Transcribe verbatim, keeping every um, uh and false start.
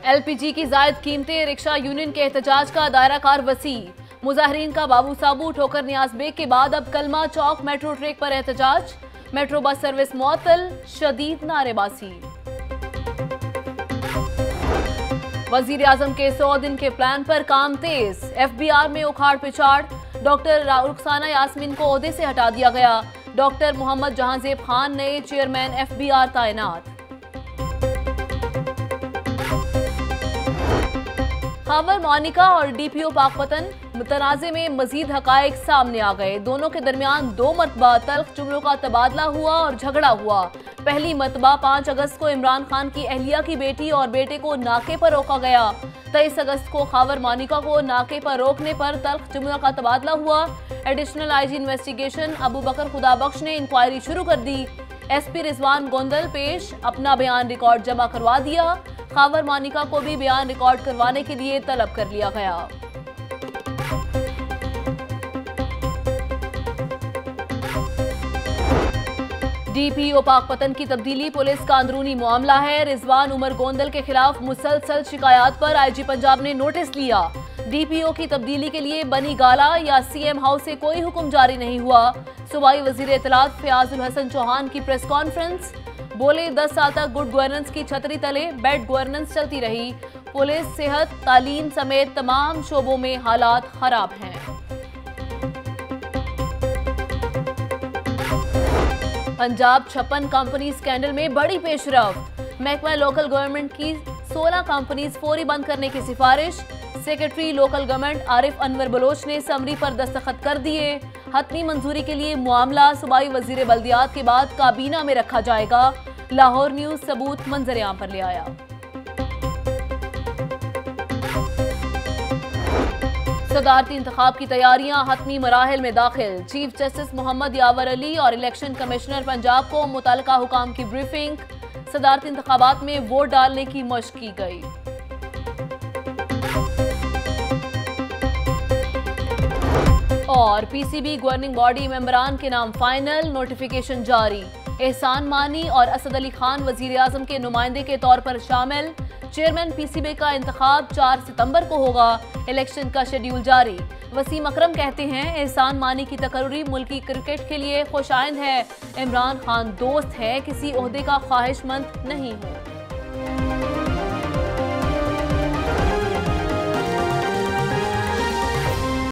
L P G की जायद कीमतें, रिक्शा यूनियन के एहतजाज का दायरा कार वसी। मुजाहरीन का बाबू साबू ठोकर नियाज बेग के बाद अब कलमा चौक मेट्रो ट्रैक पर एहतजाज। मेट्रो बस सर्विस मुअत्तल, शदीद नारेबाजी। वजीर आजम के सौ दिन के प्लान पर काम तेज। एफ बी आर में उखाड़ पिछाड़। डॉक्टर रुखसाना यास्मीन को ओहदे से हटा दिया गया। डॉक्टर मोहम्मद जहांगीर खान नए चेयरमैन एफ बी आर तैनात। खबर मोनिका और डी पी ओ पाकपतन मुतनाज़े में मजीद हकायक सामने आ गए। दोनों के दरमियान दो मरतबा तल्ख जुमलों का तबादला हुआ और झगड़ा हुआ। पहली मरतबा पाँच अगस्त को इमरान खान की अहलिया की बेटी और बेटे को नाके पर रोका गया। तेईस अगस्त को खबर मोनिका को नाके पर रोकने पर तल्ख जुमलों का तबादला हुआ। Additional I G investigation Abu Bakar Khudabakhsh ने इंक्वायरी शुरू कर दी। एस पी रिजवान गोंदल पेश, अपना बयान रिकॉर्ड जमा करवा दिया। खबर मोनिका को भी बयान रिकॉर्ड करवाने के लिए तलब कर लिया गया। डी पी ओ पाकपतन की तब्दीली पुलिस का अंदरूनी मामला है। रिजवान उमर गोंदल के खिलाफ मुसलसल शिकायत पर आई जी पंजाब ने नोटिस लिया। डी पी ओ की तब्दीली के लिए बनी गाला या सी एम हाउस से कोई हुक्म जारी नहीं हुआ। सूबाई वजीर इत्तलात फयाजुल हसन चौहान की प्रेस कॉन्फ्रेंस, बोले दस साल तक गुड गवर्नेंस की छतरी तले बैड गवर्नेंस चलती रही। पुलिस, सेहत, तालीम समेत तमाम शोबों में हालात खराब हैं। पंजाब छप्पन कंपनी स्कैंडल में बड़ी पेशरफ्त। महकमा लोकल गवर्नमेंट की सोलह कंपनीज फौरी बंद करने की सिफारिश। Secretary local government Arif Anwar Baloch ने समरी पर दस्तखत कर दिए। हतमी मंजूरी के लिए मामला सूबाई वजीर बल्दियात के बाद काबीना में रखा जाएगा। लाहौर न्यूज सबूत मंजर-ए-आम पर ले आया। सदारती इंतखाब की तैयारियां हतमी मराहिल में दाखिल। चीफ जस्टिस मोहम्मद यावर अली और इलेक्शन कमिश्नर पंजाब को मुतल्लिका हुकाम की ब्रीफिंग। सदारती इंतखाबात में वोट डालने की मशक की गई। और P C B governing body मेंबरान के नाम फाइनल, नोटिफिकेशन जारी। एहसान मानी और असद अली खान वजीर आजम के नुमाइंदे के तौर पर शामिल। चेयरमैन पी सी बी का इंतखाब चार सितंबर को होगा। इलेक्शन का शेड्यूल जारी। वसीम अकरम कहते हैं एहसान मानी की तकर्री मुल्की क्रिकेट के लिए खुशाइंद है। इमरान खान दोस्त है, किसी ओहदे का ख्वाहिशमंद नहीं हूँ।